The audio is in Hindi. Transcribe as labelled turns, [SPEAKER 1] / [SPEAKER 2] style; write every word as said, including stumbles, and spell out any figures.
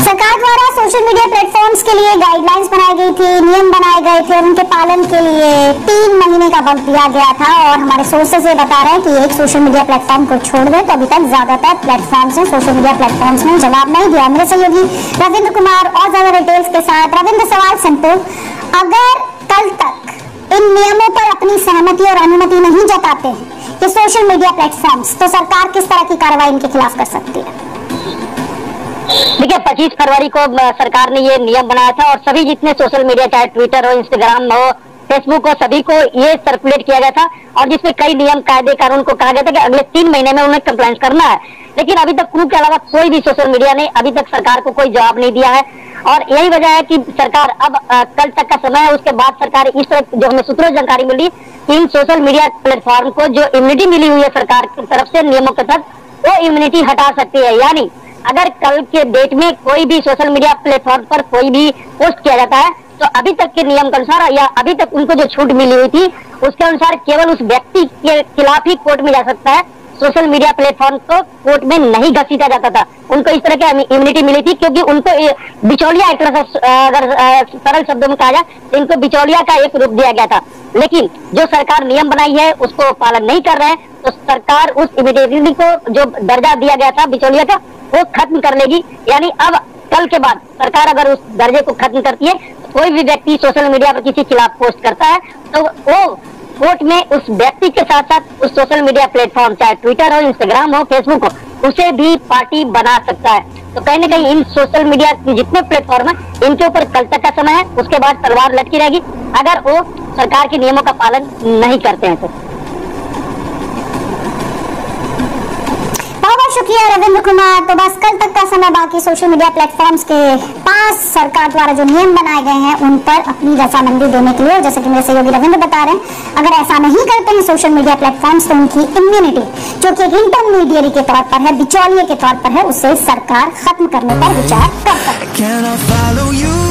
[SPEAKER 1] सरकार द्वारा सोशल मीडिया प्लेटफॉर्म्स के लिए गाइडलाइंस बनाई गई थी, नियम बनाए गए थे और उनके पालन के लिए तीन महीने का वक्त दिया गया था। और हमारे सोर्सेज ये बता रहे हैं कि एक सोशल मीडिया प्लेटफॉर्म को छोड़ दे तो अभी तक ज्यादातर प्लेटफॉर्म्स ने सोशल मीडिया प्लेटफॉर्म्स ने जवाब नहीं दिया। मेरे सहयोगी रविंद्र कुमार और ज्यादा डिटेल्स के साथ। रविंद्र, सवाल सिंपल, अगर कल तक इन नियमों पर अपनी सहमति और अनुमति नहीं जताते हैं कि सोशल मीडिया प्लेटफॉर्म्स, तो सरकार किस तरह की कार्रवाई इनके खिलाफ कर सकती है?
[SPEAKER 2] देखिए, पच्चीस फरवरी को सरकार ने ये नियम बनाया था और सभी जितने सोशल मीडिया, चाहे ट्विटर हो, इंस्टाग्राम हो, फेसबुक हो, सभी को ये सर्कुलेट किया गया था और जिसमें कई नियम, कायदे, कानून को कहा गया था कि अगले तीन महीने में उन्हें कंप्लायंस करना है। लेकिन अभी तक प्रूफ के अलावा कोई भी सोशल मीडिया ने अभी तक सरकार को कोई जवाब नहीं दिया है और यही वजह है कि सरकार अब आ, कल तक का समय है। उसके बाद सरकार इस तरह, जो हमें सूत्रों जानकारी मिली, इन सोशल मीडिया प्लेटफॉर्म को जो इम्यूनिटी मिली हुई है सरकार की तरफ से नियमों के तहत, वो इम्यूनिटी हटा सकती है। यानी अगर कल के डेट में कोई भी सोशल मीडिया प्लेटफॉर्म पर कोई भी पोस्ट किया जाता है तो अभी तक के नियम के अनुसार या अभी तक उनको जो छूट मिली हुई थी उसके अनुसार केवल उस व्यक्ति के खिलाफ ही कोर्ट में जा सकता है। सोशल मीडिया प्लेटफॉर्म को कोर्ट में नहीं घसीटा जाता था। उनको इस तरह की इम्यूनिटी मिली थी क्योंकि उनको बिचौलिया, एक तरह से अगर सरल शब्दों में कहा जाए तो इनको बिचौलिया का एक रूप दिया गया था। लेकिन जो सरकार नियम बनाई है उसको पालन नहीं कर रहे हैं तो सरकार उस इम्यूनिटी को जो दर्जा दिया गया था बिचौलिया का, वो खत्म कर लेगी। यानी अब कल के बाद सरकार अगर उस दर्जे को खत्म करती है तो कोई भी व्यक्ति सोशल मीडिया पर किसी खिलाफ पोस्ट करता है तो वो कोर्ट में उस व्यक्ति के साथ साथ उस सोशल मीडिया प्लेटफॉर्म, चाहे ट्विटर हो, इंस्टाग्राम हो, फेसबुक हो, उसे भी पार्टी बना सकता है। तो कहीं ना कहीं इन सोशल मीडिया के जितने प्लेटफॉर्म है इनके ऊपर कल तक का समय है, उसके बाद तलवार लटकी रहेगी अगर वो सरकार के नियमों का पालन नहीं करते हैं तो।
[SPEAKER 1] बहुत शुक्रिया रविंद्र कुमार। तो बस कल तक का समय बाकी सोशल मीडिया प्लेटफॉर्म्स के पास सरकार द्वारा जो नियम बनाए गए हैं उन पर अपनी रजामंदी देने के लिए। जैसे कि मेरे सहयोगी रविंद्र बता रहे हैं, अगर ऐसा नहीं करते हैं सोशल मीडिया प्लेटफॉर्म्स तो उनकी इम्यूनिटी, जो कि एक इंटरमीडियरी के तौर पर है, बिचौलिए के तौर पर है, उसे सरकार खत्म करने पर विचार कर सकती है।